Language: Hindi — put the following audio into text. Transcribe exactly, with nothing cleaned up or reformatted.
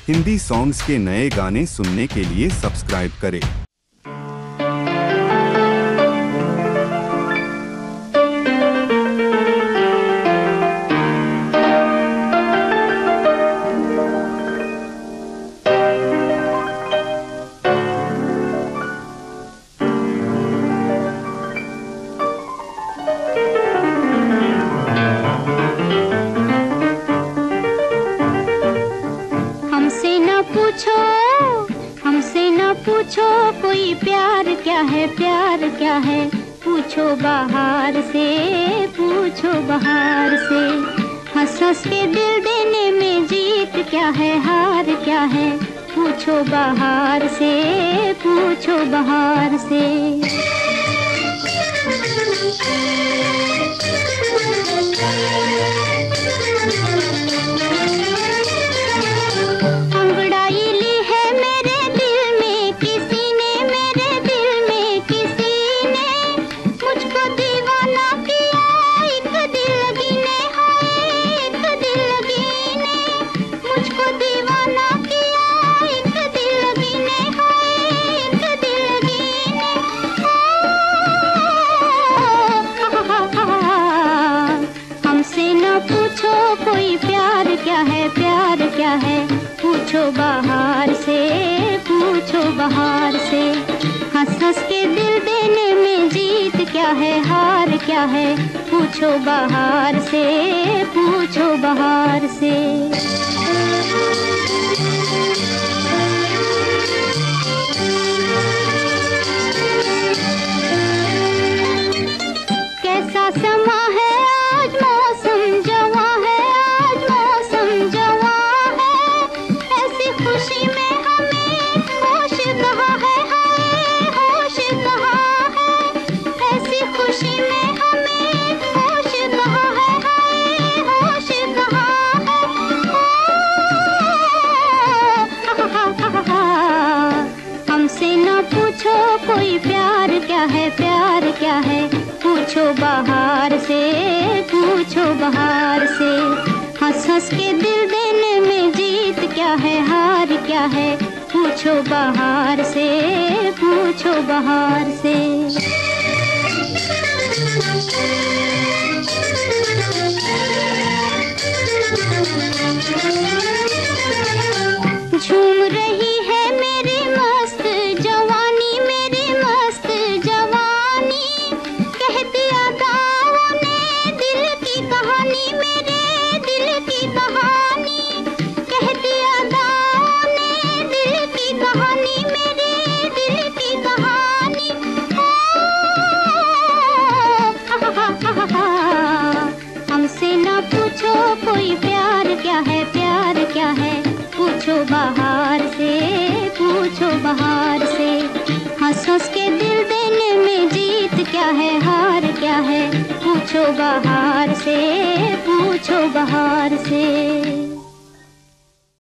हिंदी सॉन्ग्स के नए गाने सुनने के लिए सब्सक्राइब करें। हमसे न पूछो हमसे न पूछो कोई प्यार क्या है, प्यार क्या है, पूछो बाहर से, पूछो बाहर से। हंस हंस के दिल देने में जीत क्या है, हार क्या है, पूछो बाहर से, पूछो बाहर से। कोई प्यार क्या है, प्यार क्या है, पूछो बाहर से, पूछो बाहर से। हंस हंस के दिल देने में जीत क्या है, हार क्या है, पूछो बाहर से, पूछो बाहर से। कैसा समा है आज, मौसम जवां है, आज मौसम जवां है, ऐसी खुशी में हमें होश कहाँ है, हाय होश कहाँ है, ऐसी खुशी में हमें होश कहाँ है, हाय होश कहाँ है। हमसे न पूछो कोई प्यार क्या है, प्यार क्या है, पूछो बाहर से, पूछो बाहर से। हंस हंस के दिल देने में जीत क्या है, हार क्या है, पूछो बाहर से, पूछो बाहर से। झूम रही है मेरी मस्त जवानी, मेरी मस्त जवानी, कह दिया गाँवों ने दिल की कहानी, मेरे दिल की कहानी, कह दिया गाँवों ने दिल की कहानी, मेरे दिल की कहानी। हमसे न पूछो कोई प्यार क्या है, प्यार क्या है, पूछो बाहर से, पूछो बाहर से। हंस हंस के दिल देने में जीत क्या है, हार क्या है, पूछो बाहर से, पूछो बाहर से।